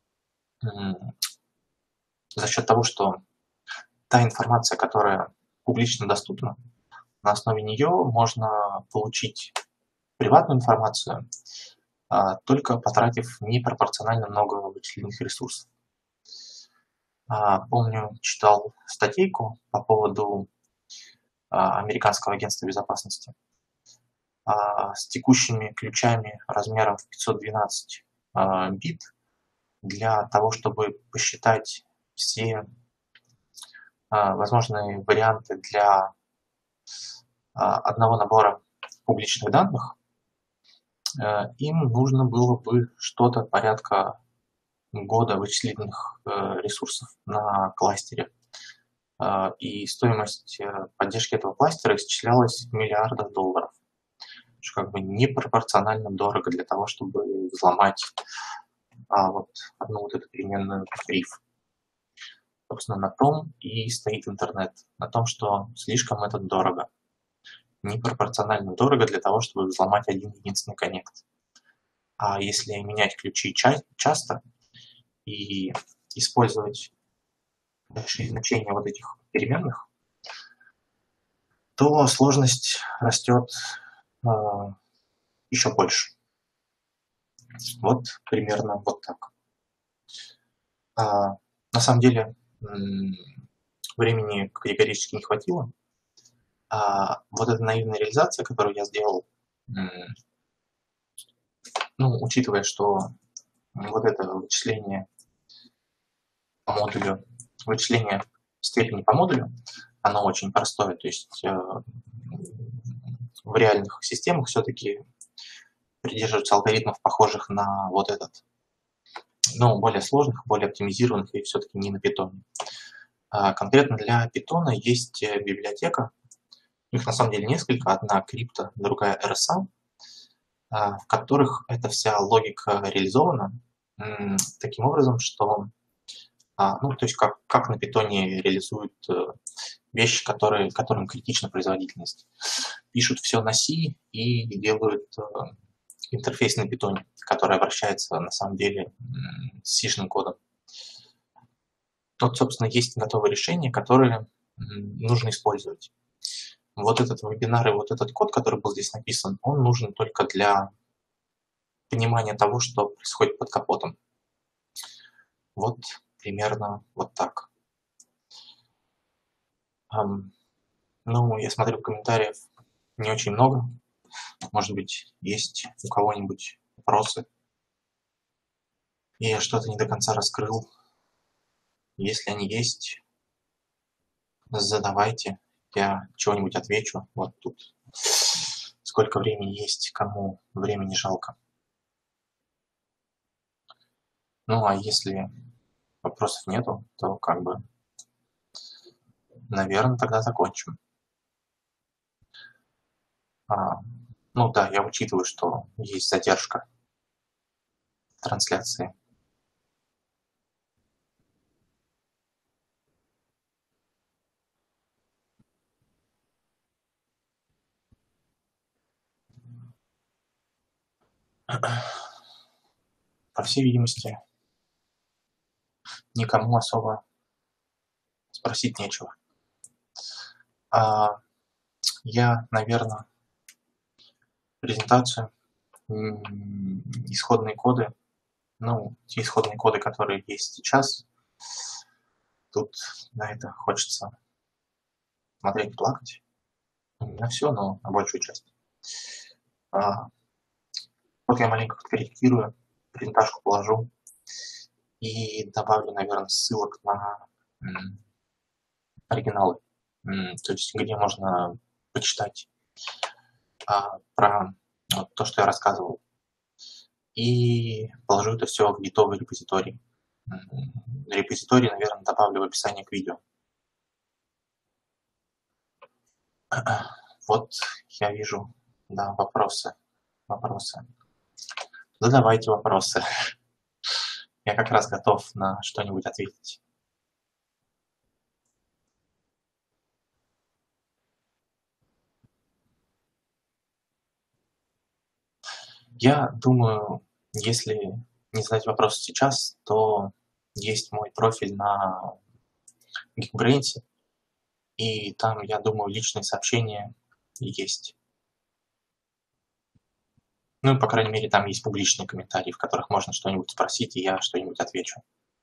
за счет того, что та информация, которая публично доступна, на основе нее можно получить приватную информацию, а, только потратив непропорционально много вычислительных ресурсов. А, помню, читал статейку по поводу а, американского агентства безопасности а, с текущими ключами размером в пятьсот двенадцать а, бит для того, чтобы посчитать все а, возможные варианты для а, одного набора публичных данных. Э, им нужно было бы что-то порядка года вычислительных э, ресурсов на кластере. Э, и стоимость э, поддержки этого кластера исчислялась в миллиардах долларов, что как бы непропорционально дорого для того, чтобы взломать а, вот одну вот эту переменную риф. Собственно, на том и стоит интернет, на том, что слишком это дорого. Непропорционально дорого для того, чтобы взломать один единственный коннект. А если менять ключи ча- часто и использовать большие значения вот этих переменных, то сложность растет э, еще больше. Вот примерно вот так. А, на самом деле м, времени категорически не хватило. А вот эта наивная реализация, которую я сделал, м, ну, учитывая, что вот это вычисление по модулю, вычисление степени по модулю, оно очень простое, то есть э, в реальных системах все-таки придерживаются алгоритмов, похожих на вот этот, но более сложных, более оптимизированных и все-таки не на питоне. А конкретно для питона есть э, библиотека, их на самом деле несколько, одна крипто, другая эр эс а, а, в которых эта вся логика реализована м, таким образом, что а, ну, то есть как, как на питоне реализуют э, вещи, которые, которым критична производительность. Пишут все на C и делают э, интерфейс на питоне, который обращается на самом деле м, с C-шным кодом. Вот, собственно, есть готовые решения, которые м, нужно использовать. Вот этот вебинар и вот этот код, который был здесь написан, он нужен только для понимания того, что происходит под капотом. Вот примерно вот так. Ам, ну, я смотрю, комментариев не очень много. Может быть, есть у кого-нибудь вопросы? И я что-то не до конца раскрыл. Если они есть, задавайте. Я чего-нибудь отвечу. Вот тут сколько времени есть, кому времени жалко. Ну, а если вопросов нету, то как бы, наверное, тогда закончим. А, ну да, я учитываю, что есть задержка трансляции. По всей видимости, никому особо спросить нечего. А, я, наверное, презентацию, м, исходные коды, ну, те исходные коды, которые есть сейчас, тут на это хочется смотреть, плакать. Ну, не на все, но на большую часть. А, вот я маленько подкорректирую, презентажку положу и добавлю, наверное, ссылок на м, оригиналы, м, то есть где можно почитать а, про вот, то, что я рассказывал. И положу это все в гитовый репозиторий. М, Репозиторий, наверное, добавлю в описание к видео. Вот я вижу, да, вопросы, вопросы. Задавайте вопросы. Я как раз готов на что-нибудь ответить. Я думаю, если не задать вопрос сейчас, то есть мой профиль на Geekbrains, и там, я думаю, личные сообщения есть. Ну, по крайней мере, там есть публичные комментарии, в которых можно что-нибудь спросить, и я что-нибудь отвечу.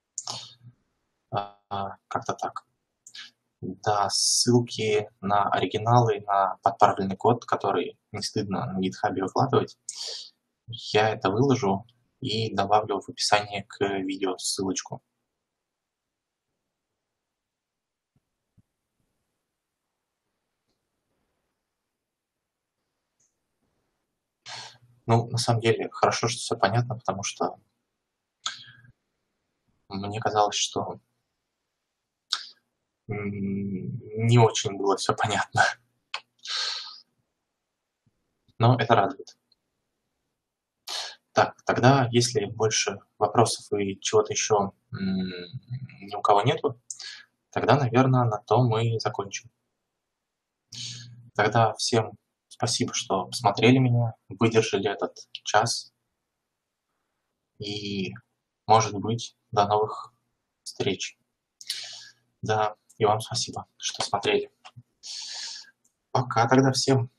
А, как-то так. Да, ссылки на оригиналы, на подправленный код, который не стыдно на GitHub выкладывать, я это выложу и добавлю в описание к видео ссылочку. Ну, на самом деле, хорошо, что все понятно, потому что мне казалось, что м, не очень было все понятно, но это радует. Так, тогда, если больше вопросов и чего-то еще ни у кого нету, тогда, наверное, на том мы и закончим. Тогда всем спасибо, что посмотрели меня, выдержали этот час, и, может быть, до новых встреч. Да, и вам спасибо, что смотрели. Пока тогда всем.